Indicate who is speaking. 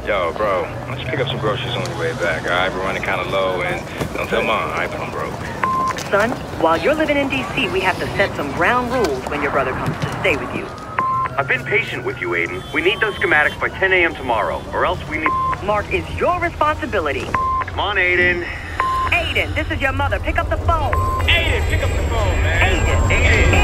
Speaker 1: Yo, bro, why don't you pick up some groceries on your way back, alright? We're running kind of low, and don't tell Mom, alright, but I'm broke.
Speaker 2: Son, while you're living in D.C., we have to set some ground rules when your brother comes to stay with you.
Speaker 3: I've been patient with you, Aiden. We need those schematics by 10 a.m. tomorrow, or else we need...
Speaker 2: Mark, is your responsibility.
Speaker 3: Come on, Aiden.
Speaker 2: Aiden, this is your mother. Pick up the phone.
Speaker 1: Aiden, pick up the phone, man.
Speaker 2: Aiden.